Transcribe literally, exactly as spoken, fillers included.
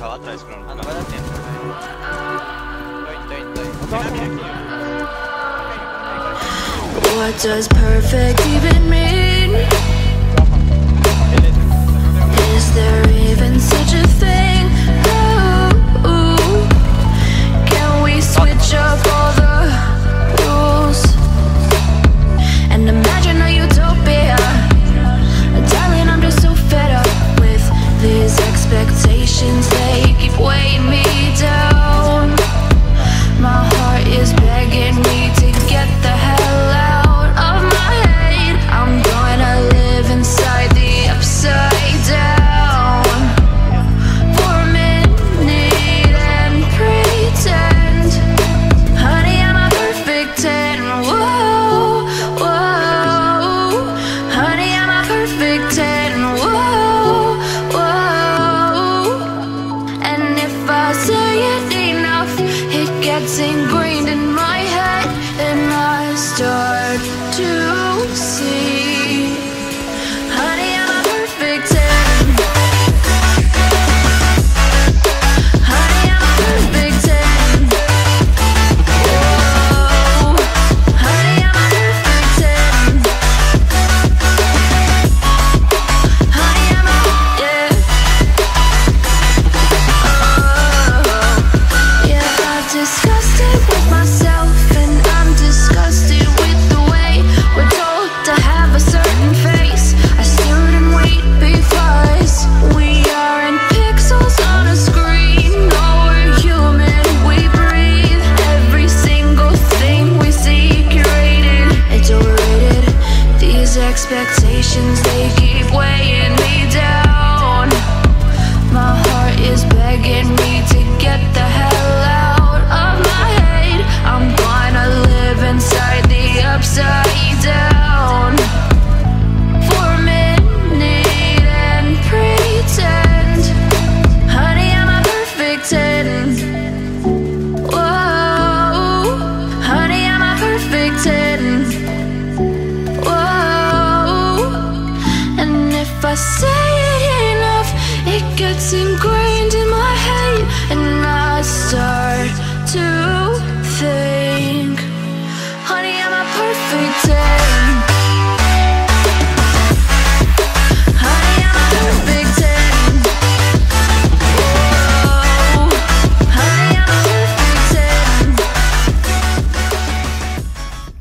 bajaba otra vez con... Ah, no me da tiempo. Estoy, estoy, estoy. What does perfect even mean? Is there even such a thing? Ooh, can we switch up all the rules and imagine a utopia? Darling, I'm just so fed up with these expectations. They keep weighing me down. My heart is begging me to get the hell out of my head. I'm gonna live inside the upside down for a minute and pretend, honey, I'm a perfect ten. Whoa, whoa, honey, I'm a perfect ten. Whoa, whoa, and if I say it enough, it gets ingrained in my head, and I start to see, honey, I'm a perfect ten. Honey, I'm a perfect ten. Whoa, honey, I'm a perfect ten. Honey, I'm a, yeah. Oh, yeah, I've discussed it with myself, and I'm disgusted with the way we're told to have a certain face. I stood and wait because we aren't pixels on a screen. No, we're human, we breathe. Every single thing we see curated, it's overrated. These expectations, they keep weighing me down. My heart is begging me to get the hell out of my head. I'm gonna live inside the upside down for a minute and pretend, honey, I'm a perfect ten. Whoa, honey, I'm a perfect ten. Whoa, and if I say it enough, it gets ingrained.